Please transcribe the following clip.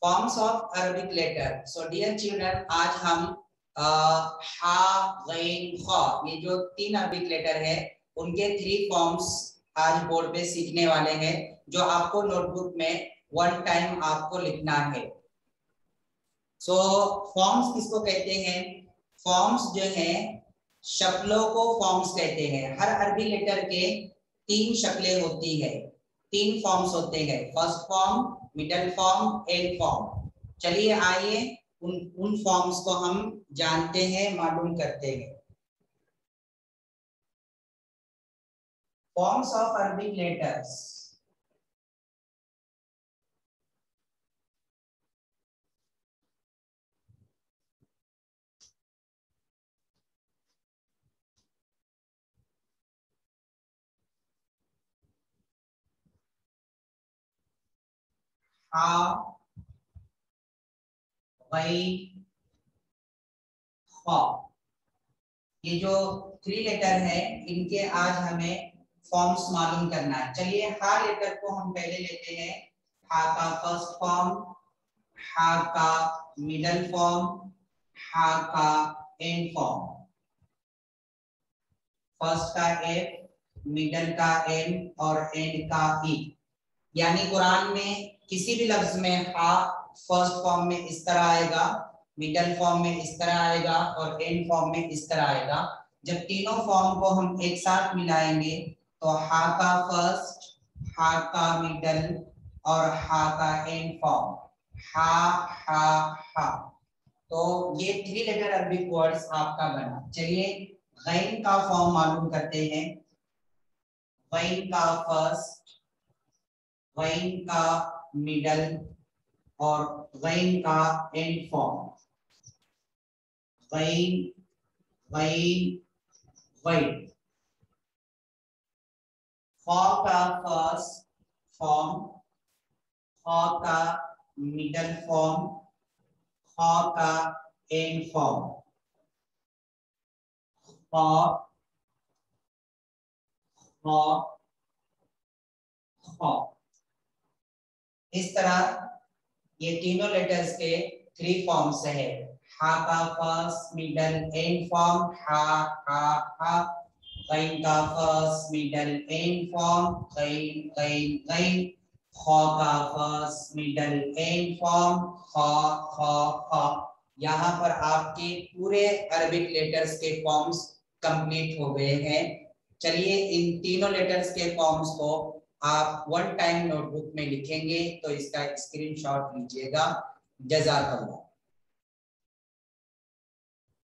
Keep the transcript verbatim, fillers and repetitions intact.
Forms of Arabic letter. So dear children, आज हम हा गैन खा, ये जो तीन अरबिक लेटर है उनके थ्री फॉर्म्स आज बोर्ड पे सीखने वाले हैं, जो आपको नोटबुक में वन टाइम आपको लिखना है। सो so, फॉर्म्स किसको कहते हैं? फॉर्म्स जो है शक्लों को फॉर्म्स कहते हैं। हर अरबी लेटर के तीन शक्लें होती है, तीन फॉर्म्स होते हैं, first form, middle form, end form. चलिए आइए उन उन फॉर्म्स को हम जानते हैं, मालूम करते हैं। Forms of Arabic letters. हा गैन खा, ये जो थ्री लेटर है इनके आज हमें फॉर्म्स मालूम करना है। चलिए हा लेटर को हम पहले लेते हैं। हा का फर्स्ट फॉर्म, हा का मिडल फॉर्म, हा का एंड फॉर्म। फर्स्ट का एफ, मिडल का एम और एंड का ई। यानी कुरान में किसी भी लफ्ज में हा फर्स्ट फॉर्म में इस तरह आएगा, मिडल फॉर्म में इस तरह आएगा और एंड फॉर्म में इस तरह आएगा। जब तीनों फॉर्म को हम एक साथ मिलाएंगे तो हा का फर्स्ट, हा का मिडल और हा का एंड फॉर्म, हा हा हा। तो ये थ्री लेटर अरबिक वर्ड्स आपका बना। चलिए गैन का फॉर्म मालूम करते हैं। गैन का फर्स्ट, गैन का मिडल और गैन का एंड फॉर्म। गैन गैन गैन। खा का फर्स्ट फॉर्म, खा का मिडल फॉर्म, खा का एंड फॉर्म। खा खा खा। इस तरह ये तीनों लेटर्स के थ्री फॉर्म्स है। हा का फर्स्ट, मिडल, एंड फॉर्म, हा हा हा। गैन का फर्स्ट, मिडल, एंड फॉर्म, गैन गैन गैन। खा का फर्स्ट, मिडल, एंड फॉर्म, खा खा खा। यहाँ पर आपके पूरे अरबिक लेटर्स के फॉर्म्स कंप्लीट हो गए हैं। चलिए इन तीनों लेटर्स के फॉर्म्स को आप वन टाइम नोटबुक में लिखेंगे तो इसका स्क्रीनशॉट लीजिएगा। जज़ाकल्लाह।